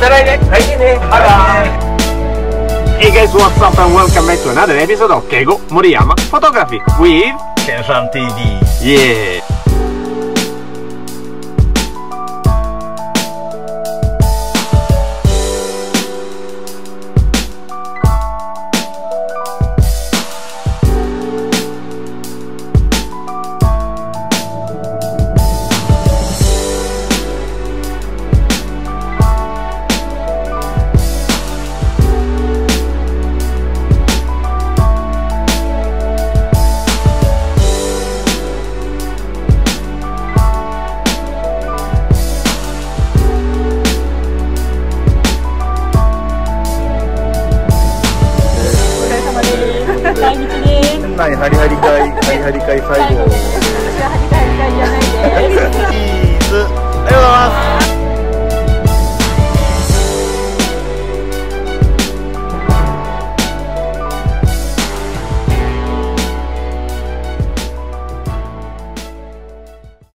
た来年ね。バイバイ。Hey guys, what's up and welcome back to another episode of Keigo Moriyama Photography with KEN3TV. Yeah. ハリハリ会最後。 私はハリハリ会じゃないです。 チーズ。ありがとうございます。